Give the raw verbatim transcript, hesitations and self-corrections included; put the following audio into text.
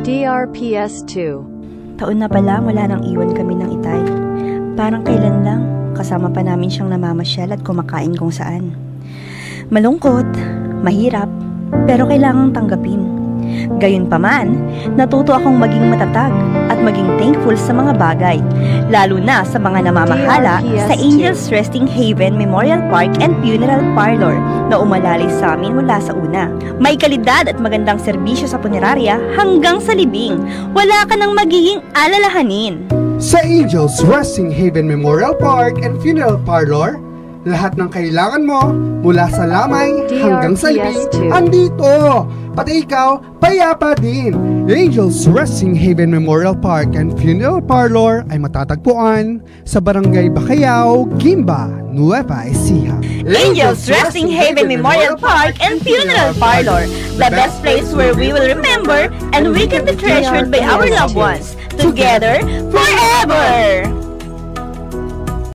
D R P S two. Taon na pala wala nang iwan kami ng Itay. Parang kailan lang, kasama pa namin siyang namamasyal at kumakain kung saan. Malungkot, mahirap, pero kailangang tanggapin. Gayunpaman, natuto akong maging matatag at maging thankful sa mga bagay, lalo na sa mga namamahala sa Angels Resting Haven Memorial Park and Funeral Parlor na umalalay sa amin mula sa una. May kalidad at magandang serbisyo sa punerarya hanggang sa libing. Wala ka nang magiging alalahanin. Sa Angels Resting Haven Memorial Park and Funeral Parlor, lahat ng kailangan mo mula sa lamay hanggang sa libing andito. Pati ikaw, payapa din. Angels Resting Haven Memorial Park and Funeral Parlor ay matatagpuan sa Barangay Bacayao, Guimba, Nueva Ecija. Angels Resting Haven Memorial Park and Funeral Parlor, the best place where we will remember and we can be treasured by our loved ones. Together, forever!